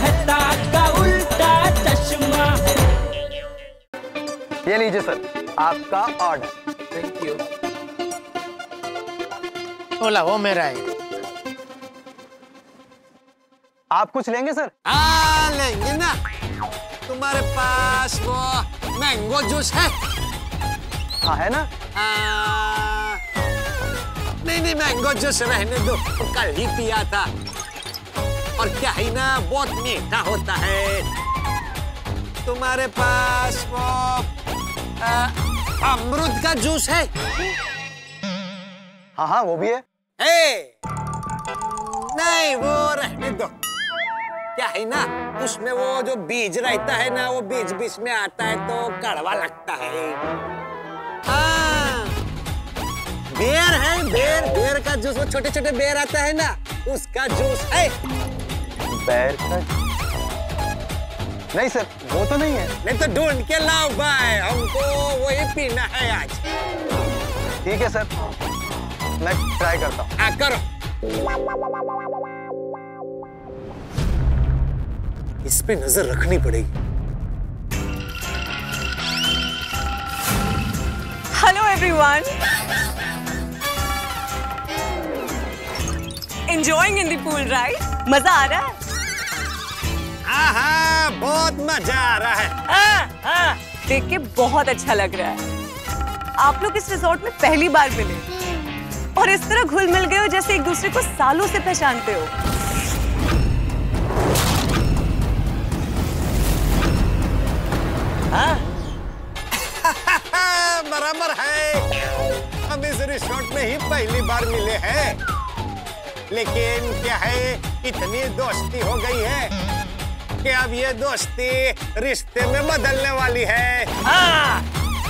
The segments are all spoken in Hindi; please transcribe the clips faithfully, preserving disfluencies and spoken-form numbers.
मेहता का उल्टा चश्मा। ये लीजिए सर, आपका ऑर्डर। Thank you. बोला वो मेरा है। आप कुछ लेंगे सर? हाँ लेंगे ना। तुम्हारे पास वो मैंगो जूस है? हाँ है ना। आ, नहीं नहीं मैंगो जूस रहने दो, तो कल ही पिया था और क्या ही ना बहुत मीठा होता है। तुम्हारे पास वो आ, अमरूद का जूस है? हाँ हाँ वो भी है। ए, नहीं वो रहने दो। क्या है ना उसमें वो जो बीज रहता है ना, वो बीज बीच में आता है तो कड़वा लगता है। हाँ बेर है, बेर बेर का जूस, वो छोटे छोटे बेर आता है ना, उसका जूस है। बेर का? नहीं सर वो तो नहीं है। नहीं तो ढूंढ के लाओ भाई, हमको वही पीना है आज। ठीक है सर, मैं ट्राई करता हूँ। हाँ करो। इस पे नजर रखनी पड़ेगी। Hello everyone, enjoying in the pool ride? मजा आ रहा है? हाँ हाँ बहुत मजा आ रहा है। हाँ हाँ देख के बहुत अच्छा लग रहा है। आप लोग इस रिजॉर्ट में पहली बार मिले और इस तरह घुल मिल गए हो जैसे एक दूसरे को सालों से पहचानते हो। हाँ? बराबर है, हम इस रिसोर्ट में ही पहली बार मिले हैं, लेकिन क्या है इतनी दोस्ती हो गई है कि अब ये दोस्ती रिश्ते में बदलने वाली है। हाँ।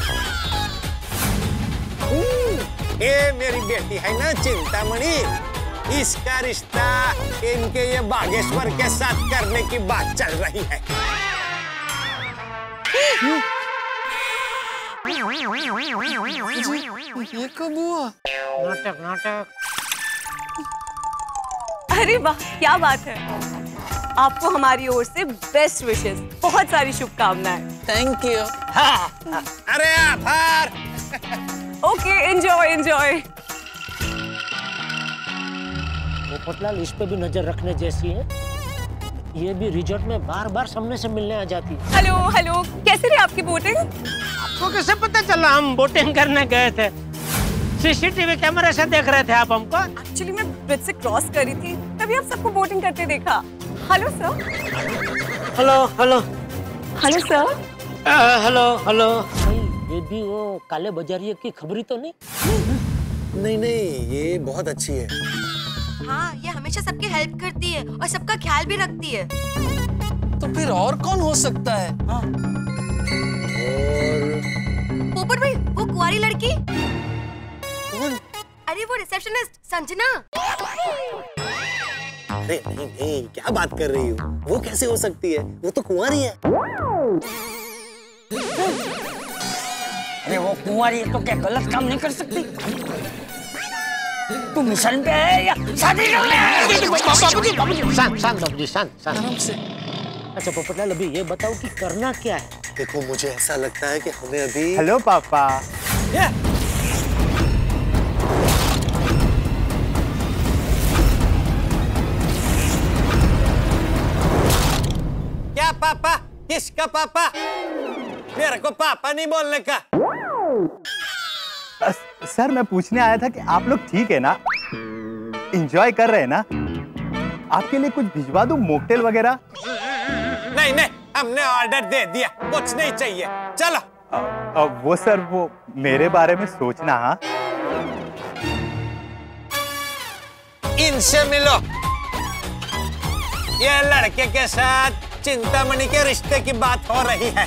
ये मेरी बेटी है ना चिंतामणि, इसका रिश्ता इनके ये बागेश्वर के साथ करने की बात चल रही है। ये कब हुआ? नाटक नाटक। अरे वाह क्या बात है। आपको हमारी ओर से बेस्ट विशेस, बहुत सारी शुभकामनाएं। Thank you. हाँ। अरे आभार। Okay enjoy enjoy. पोपटलाल इस पे भी नजर रखने जैसी है, ये भी रिजॉर्ट में बार बार सामने से मिलने आ जाती है। हेलो हेलो, कैसे रही आपकी बोटिंग? आपको कैसे पता चला हम बोटिंग करने गए थे? सीसीटीवी कैमरे से देख रहे थे आप हमको? एक्चुअली मैं ब्रिज से क्रॉस करी थी, तभी आप सबको बोटिंग करते देखा। Hello sir. Hello hello hello sir. Hello hello. ये भी वो काले बाजारिये की खबरी तो नहीं? नहीं नहीं ये बहुत अच्छी है। हाँ ये हमेशा सबकी हेल्प करती है और सबका ख्याल भी रखती है। तो फिर और कौन हो सकता है? हाँ? और पोपट भाई वो कुंवारी लड़की? कौन? अरे वो रिसेप्शनिस्ट संजना। अरे नहीं नहीं क्या बात कर रही हो, वो कैसे हो सकती है, वो तो कुंवारी है। अरे वो कुंवारी है तो क्या गलत काम नहीं कर सकती? तू मिशन पे है या शादी करने है? बाबूजी बाबूजी शांत शांत बाबूजी शांत शांत आराम से। अच्छा पोपटलाल अभी ये बताओ कि करना क्या है? देखो मुझे ऐसा लगता है कि हमें अभी। हेलो पापा। क्या पापा? किसका पापा? मेरे को पापा नहीं बोलने का। सर मैं पूछने आया था कि आप लोग ठीक है ना, एंजॉय कर रहे हैं ना? आपके लिए कुछ भिजवा दूं मॉकटेल वगैरह? नहीं नहीं हमने ऑर्डर दे दिया, कुछ नहीं चाहिए, चलो। आ, आ, वो सर वो मेरे बारे में सोचना। हाँ इनसे मिलो, ये लड़के के साथ चिंतामणि के रिश्ते की बात हो रही है।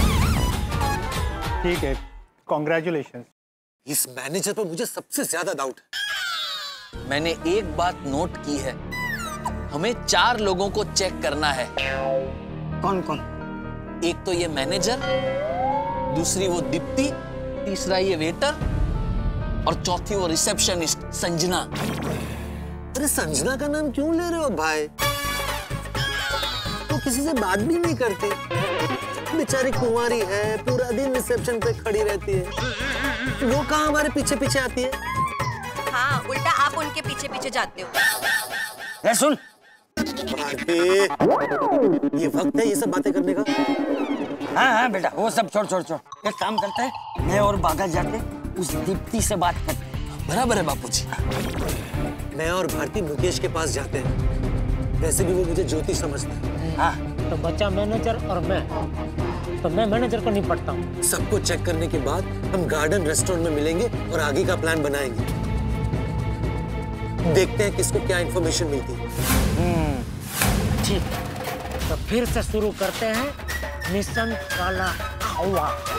ठीक है, कॉन्ग्रेचुलेशन। इस मैनेजर पर मुझे सबसे ज्यादा डाउट है। मैंने एक बात नोट की है, हमें चार लोगों को चेक करना है। कौन कौन? एक तो ये मैनेजर, दूसरी वो दीप्ति, तीसरा ये वेटर और चौथी वो रिसेप्शनिस्ट संजना। अरे संजना का नाम क्यों ले रहे हो भाई? तो किसी से बात भी नहीं करती। बेचारी कुंवारी है, पूरा दिन रिसेप्शन पे खड़ी रहती है। वो कहाँ हमारे पीछे पीछे आती है? हाँ, उल्टा आप उनके पीछे पीछे जाते हो। ए सुन, भारती, ये वक्त है ये सब बातें करने का? हाँ हाँ बेटा, वो सब छोड़ छोड़ छोड़। एक काम करते हैं, मैं और बागा जाके उस दीप्ति से बात करते हैं। बराबर है बापूजी। मैं और भारती मुकेश के पास जाते हैं। वैसे भी वो मुझे ज्योति समझता है। हाँ तो बच्चा मैनेजर और मैं, तो मैं मैनेजर को निपटता हूँ। सबको चेक करने के बाद हम गार्डन रेस्टोरेंट में मिलेंगे और आगे का प्लान बनाएंगे। देखते हैं किसको क्या इंफॉर्मेशन मिलती है। ठीक, तो फिर से शुरू करते हैं मिशन काला कौवा।